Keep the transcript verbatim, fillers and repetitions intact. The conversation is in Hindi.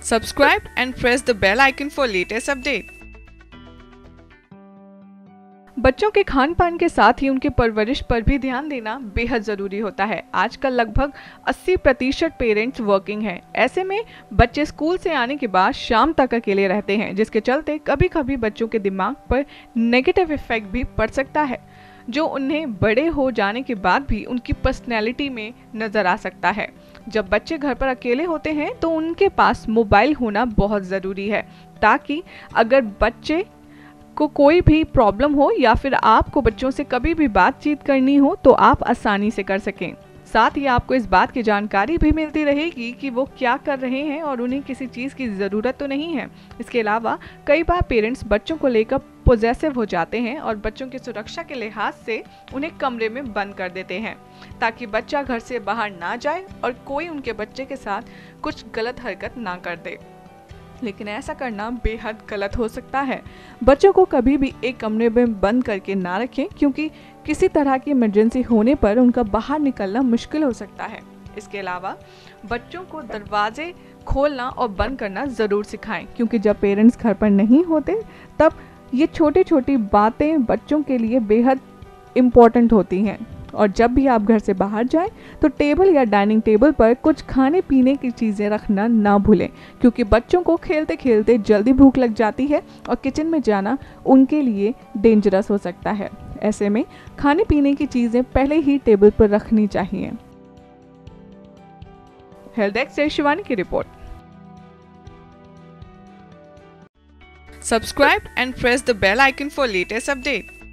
Subscribe and press the bell icon for latest update. बच्चों के खान पान के साथ ही उनकी परवरिश पर भी ध्यान देना बेहद ज़रूरी होता है। आजकल लगभग अस्सी प्रतिशत पेरेंट्स वर्किंग हैं। ऐसे में बच्चे स्कूल से आने के बाद शाम तक अकेले रहते हैं, जिसके चलते कभी कभी बच्चों के दिमाग पर नेगेटिव इफेक्ट भी पड़ सकता है, जो उन्हें बड़े हो जाने के बाद भी उनकी पर्सनैलिटी में नज़र आ सकता है। जब बच्चे घर पर अकेले होते हैं तो उनके पास मोबाइल होना बहुत ज़रूरी है, ताकि अगर बच्चे को कोई भी प्रॉब्लम हो या फिर आपको बच्चों से कभी भी बातचीत करनी हो तो आप आसानी से कर सकें। साथ ही आपको इस बात की जानकारी भी मिलती रहेगी कि वो क्या कर रहे हैं और उन्हें किसी चीज़ की ज़रूरत तो नहीं है। इसके अलावा कई बार पेरेंट्स बच्चों को लेकर पोजेसिव हो जाते हैं और बच्चों की सुरक्षा के लिहाज से उन्हें कमरे में बंद कर देते हैं, ताकि बच्चा घर से बाहर ना जाए और कोई उनके बच्चे के साथ कुछ गलत हरकत ना कर दे। लेकिन ऐसा करना बेहद गलत हो सकता है। बच्चों को कभी भी एक कमरे में बंद करके ना रखें, क्योंकि किसी तरह की इमरजेंसी होने पर उनका बाहर निकलना मुश्किल हो सकता है। इसके अलावा बच्चों को दरवाजे खोलना और बंद करना ज़रूर सिखाएं, क्योंकि जब पेरेंट्स घर पर नहीं होते तब ये छोटी छोटी बातें बच्चों के लिए बेहद इम्पॉर्टेंट होती हैं। और जब भी आप घर से बाहर जाएं तो टेबल या डाइनिंग टेबल पर कुछ खाने पीने की चीज़ें रखना ना भूलें, क्योंकि बच्चों को खेलते खेलते जल्दी भूख लग जाती है और किचन में जाना उनके लिए डेंजरस हो सकता है। ऐसे में खाने पीने की चीज़ें पहले ही टेबल पर रखनी चाहिए। हेल्थ डेस्क से शिवानी की report. Subscribe and press the bell icon for latest update.